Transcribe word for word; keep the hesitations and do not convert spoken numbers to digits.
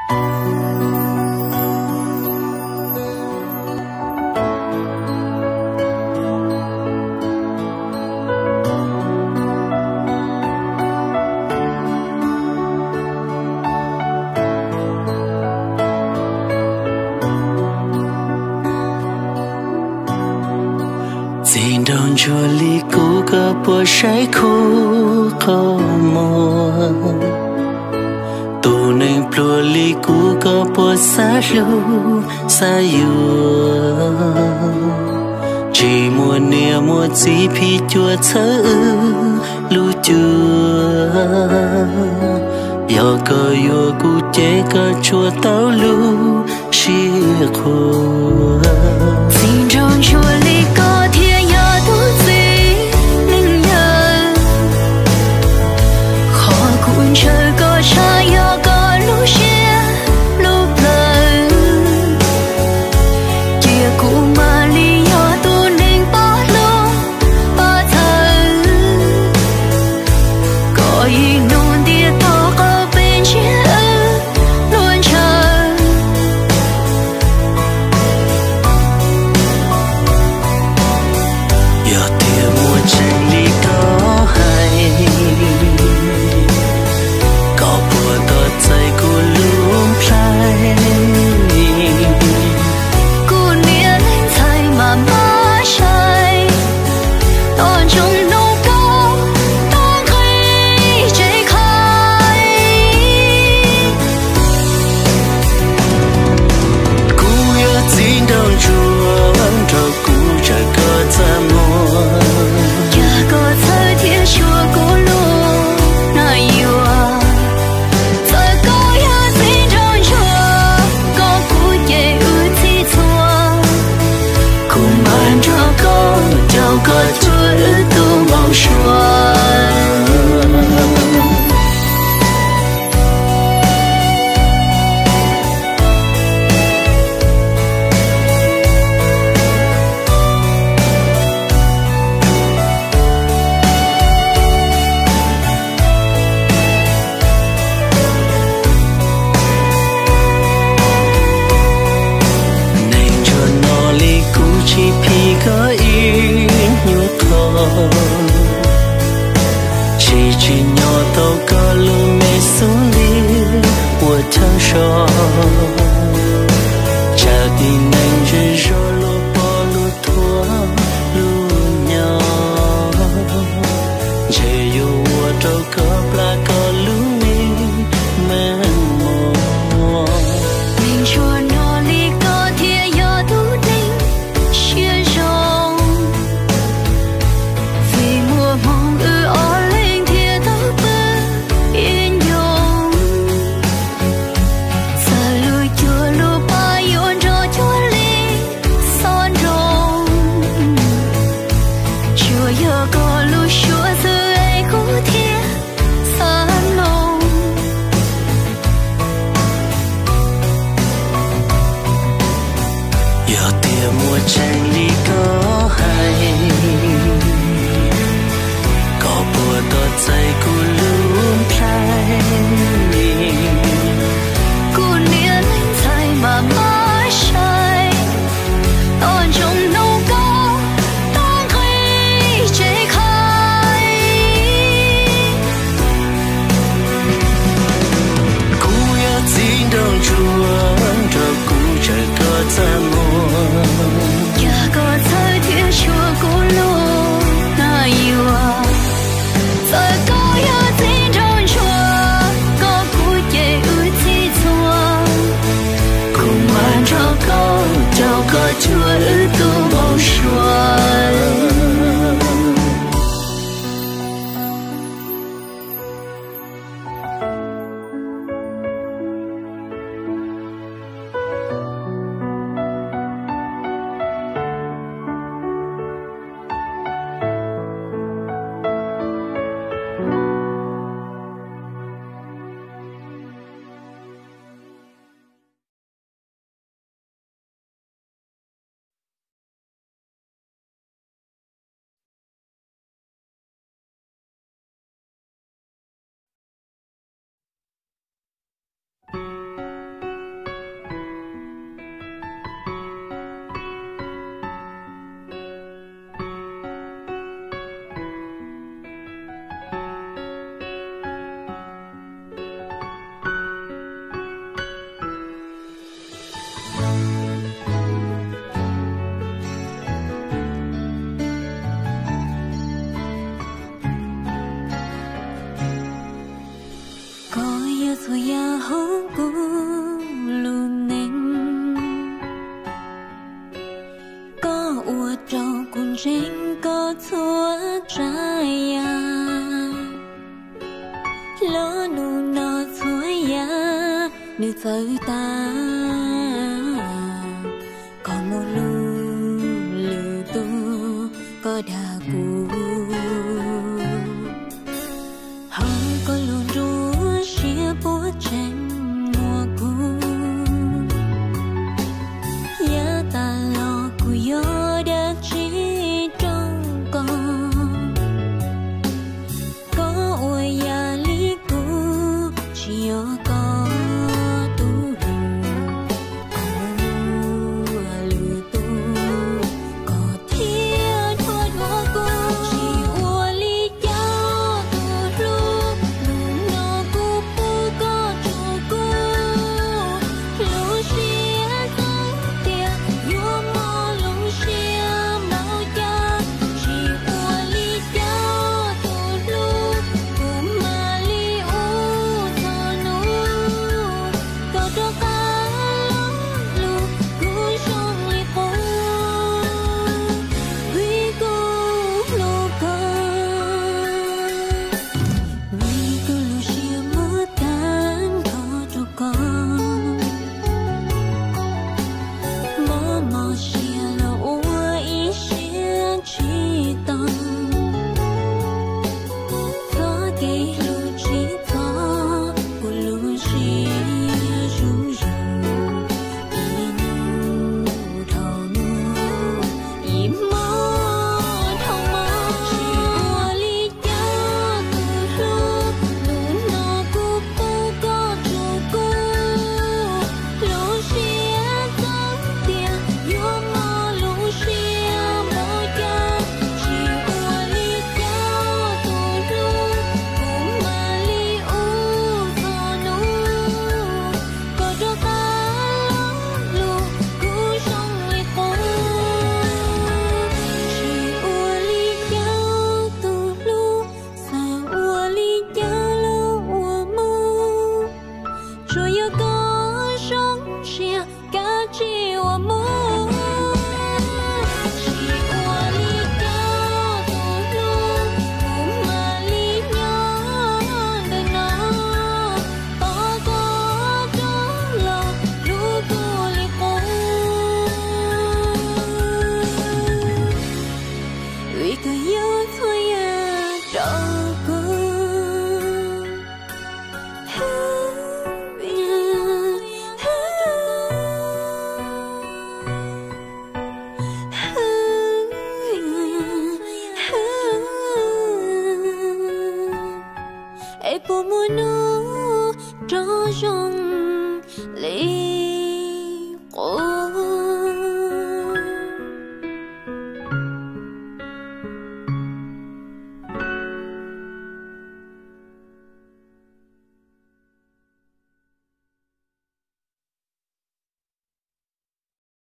Xin đón chùa ly cũ cơ bùa trái khu khó mùa tù nên plua ly cũ cơ bùa xa lưu xa dùa chỉ mùa nè mùa gì phi chùa thơ lưu chùa yo cơ yo cu chế cơ chùa tao lưu xìa khô xin đón chùa ly có thiên trời có cha yo có lũ xe lũ bờ chia cũ mà li yo tu nên bỏ lũ bỏ thờ có ý nôn tia to có bên chia luôn chờ thôi ya hú cú luôn nên có ua trâu cùng trên có thua trái ya lỡ nụ nọ thôi ya nữ tới ta còn một lu lư tu có đà cũ họ có luôn rúa xia búa trên mùa cũ giá ta lo của gió đã chỉ trong con có ôi ya lý cũ chỉ ở con Hãy pour moi nous, trong lý